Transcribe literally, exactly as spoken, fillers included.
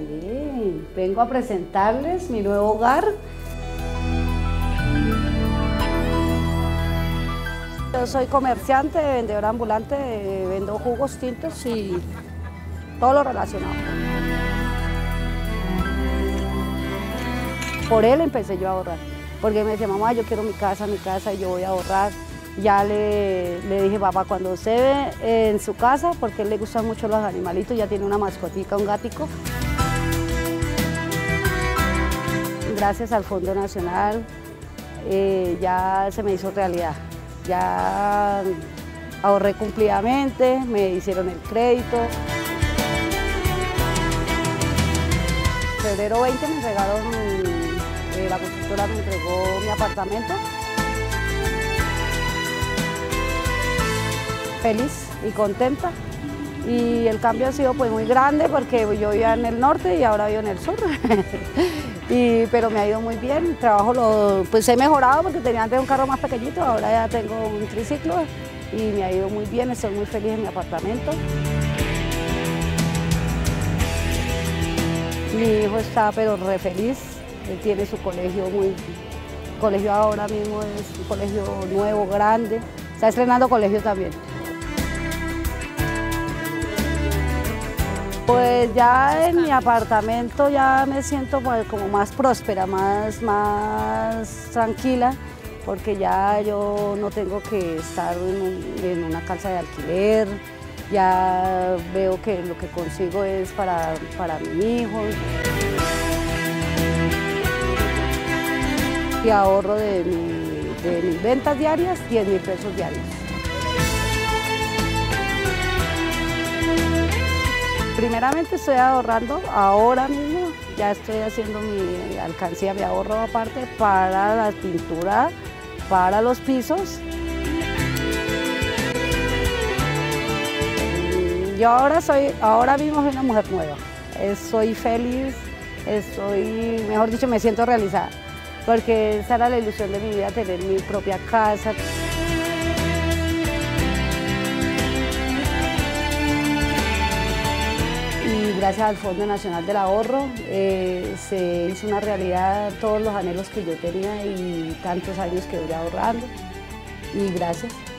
Sí, vengo a presentarles mi nuevo hogar. Yo soy comerciante, vendedora ambulante, vendo jugos, tintos y todo lo relacionado. Por él empecé yo a ahorrar, porque me decía, mamá, yo quiero mi casa, mi casa, y yo voy a ahorrar. Ya le, le dije, papá, cuando usted ve en su casa, porque a él le gustan mucho los animalitos, ya tiene una mascotica, un gatico. Gracias al Fondo Nacional eh, ya se me hizo realidad. Ya ahorré cumplidamente, me hicieron el crédito. En febrero veinte me entregaron, eh, la constructora me entregó mi apartamento. Feliz y contenta. Y el cambio ha sido pues muy grande porque yo vivía en el norte y ahora vivo en el sur. y, pero me ha ido muy bien, el trabajo lo, pues he mejorado porque tenía antes un carro más pequeñito, ahora ya tengo un triciclo y me ha ido muy bien, estoy muy feliz en mi apartamento. Mi hijo está pero re feliz, él tiene su colegio muy, colegio ahora mismo es un colegio nuevo, grande, está estrenando colegio también. Pues ya en mi apartamento ya me siento como más próspera, más, más tranquila, porque ya yo no tengo que estar en, un, en una casa de alquiler, ya veo que lo que consigo es para, para mi hijo. Y ahorro de, mi, de mis ventas diarias, diez mil pesos diarios. Primeramente estoy ahorrando ahora mismo, ya estoy haciendo mi alcancía, mi ahorro aparte para la pintura, para los pisos. Yo ahora soy, ahora mismo soy una mujer nueva, soy feliz, estoy, mejor dicho, me siento realizada, porque esa era la ilusión de mi vida, tener mi propia casa. Y gracias al Fondo Nacional del Ahorro eh, se hizo una realidad todos los anhelos que yo tenía y tantos años que duré ahorrando. Y gracias.